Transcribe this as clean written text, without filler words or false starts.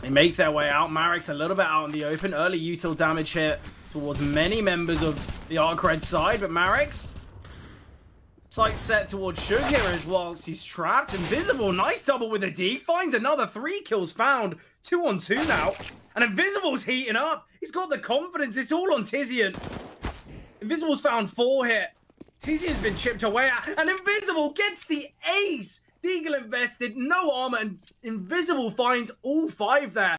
They make their way out. Marek's a little bit out in the open. Early util damage here towards many members of the Arc Red side, but Marek's sight set towards Shug here as well. He's trapped. Invisible, nice double with a Deagle. Finds another 3 kills found. 2 on 2 now. And Invisible's heating up. He's got the confidence. It's all on Tizian. Invisible's found 4 here. Tizian's been chipped away at. And Invisible gets the ace. Deagle invested, no armor, and Invisible finds all 5 there.